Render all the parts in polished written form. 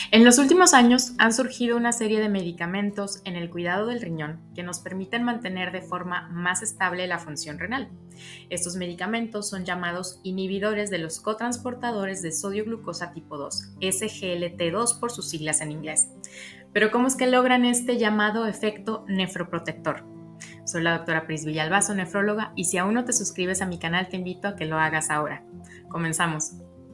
En los últimos años han surgido una serie de medicamentos en el cuidado del riñón que nos permiten mantener de forma más estable la función renal. Estos medicamentos son llamados inhibidores de los cotransportadores de sodio-glucosa tipo 2, SGLT2 por sus siglas en inglés. Pero ¿cómo es que logran este llamado efecto nefroprotector? Soy la doctora Pris Villalbazo, nefróloga, y si aún no te suscribes a mi canal te invito a que lo hagas ahora. Comenzamos.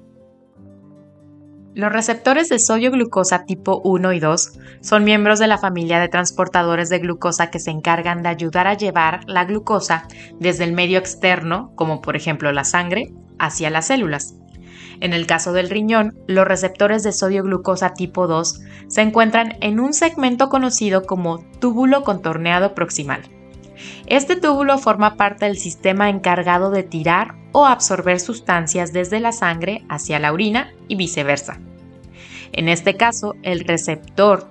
Los receptores de sodio-glucosa tipo 1 y 2 son miembros de la familia de transportadores de glucosa que se encargan de ayudar a llevar la glucosa desde el medio externo, como por ejemplo la sangre, hacia las células. En el caso del riñón, los receptores de sodio-glucosa tipo 2 se encuentran en un segmento conocido como túbulo contorneado proximal. Este túbulo forma parte del sistema encargado de tirar o absorber sustancias desde la sangre hacia la orina y viceversa. En este caso, el receptor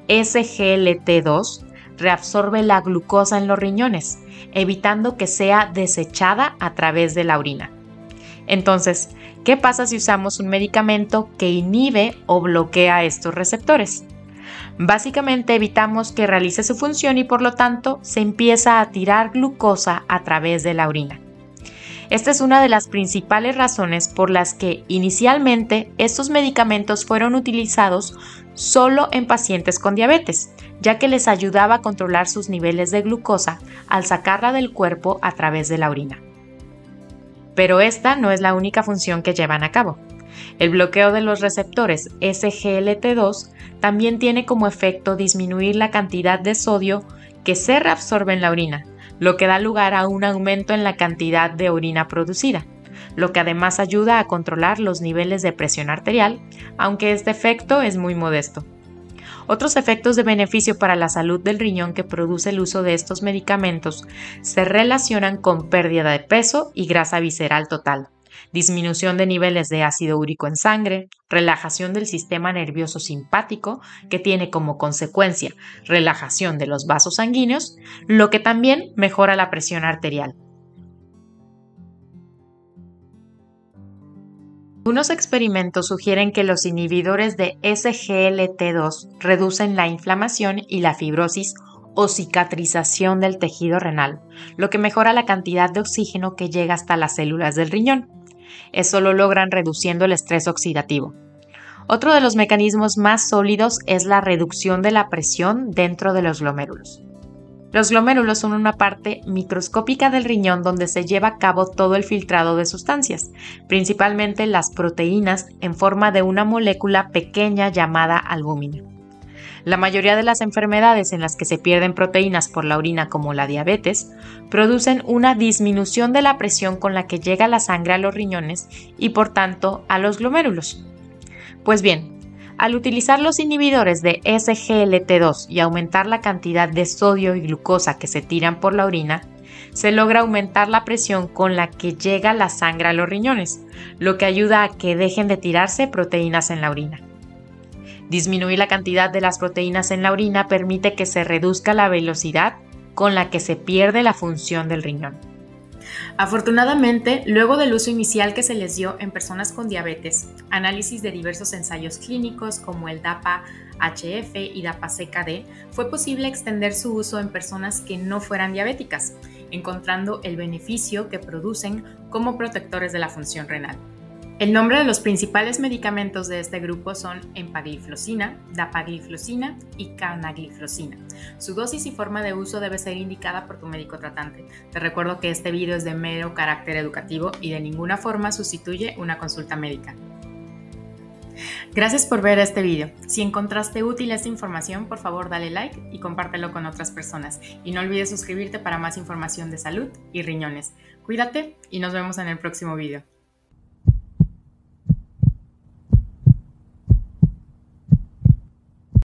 SGLT2 reabsorbe la glucosa en los riñones, evitando que sea desechada a través de la orina. Entonces, ¿qué pasa si usamos un medicamento que inhibe o bloquea estos receptores? Básicamente evitamos que realice su función y por lo tanto se empieza a tirar glucosa a través de la orina. Esta es una de las principales razones por las que inicialmente estos medicamentos fueron utilizados solo en pacientes con diabetes, ya que les ayudaba a controlar sus niveles de glucosa al sacarla del cuerpo a través de la orina. Pero esta no es la única función que llevan a cabo. El bloqueo de los receptores SGLT2 también tiene como efecto disminuir la cantidad de sodio que se reabsorbe en la orina, lo que da lugar a un aumento en la cantidad de orina producida, lo que además ayuda a controlar los niveles de presión arterial, aunque este efecto es muy modesto. Otros efectos de beneficio para la salud del riñón que produce el uso de estos medicamentos se relacionan con pérdida de peso y grasa visceral total, disminución de niveles de ácido úrico en sangre, relajación del sistema nervioso simpático, que tiene como consecuencia relajación de los vasos sanguíneos, lo que también mejora la presión arterial. Algunos experimentos sugieren que los inhibidores de SGLT2 reducen la inflamación y la fibrosis o cicatrización del tejido renal, lo que mejora la cantidad de oxígeno que llega hasta las células del riñón. Eso lo logran reduciendo el estrés oxidativo. Otro de los mecanismos más sólidos es la reducción de la presión dentro de los glomérulos. Los glomérulos son una parte microscópica del riñón donde se lleva a cabo todo el filtrado de sustancias, principalmente las proteínas en forma de una molécula pequeña llamada albúmina. La mayoría de las enfermedades en las que se pierden proteínas por la orina, como la diabetes, producen una disminución de la presión con la que llega la sangre a los riñones y por tanto a los glomérulos. Pues bien, al utilizar los inhibidores de SGLT2 y aumentar la cantidad de sodio y glucosa que se tiran por la orina, se logra aumentar la presión con la que llega la sangre a los riñones, lo que ayuda a que dejen de tirarse proteínas en la orina. Disminuir la cantidad de las proteínas en la orina permite que se reduzca la velocidad con la que se pierde la función del riñón. Afortunadamente, luego del uso inicial que se les dio en personas con diabetes, análisis de diversos ensayos clínicos como el DAPA-HF y DAPA-CKD, fue posible extender su uso en personas que no fueran diabéticas, encontrando el beneficio que producen como protectores de la función renal. El nombre de los principales medicamentos de este grupo son empagliflozina, dapagliflozina y canagliflozina. Su dosis y forma de uso debe ser indicada por tu médico tratante. Te recuerdo que este video es de mero carácter educativo y de ninguna forma sustituye una consulta médica. Gracias por ver este video. Si encontraste útil esta información, por favor dale like y compártelo con otras personas. Y no olvides suscribirte para más información de salud y riñones. Cuídate y nos vemos en el próximo video.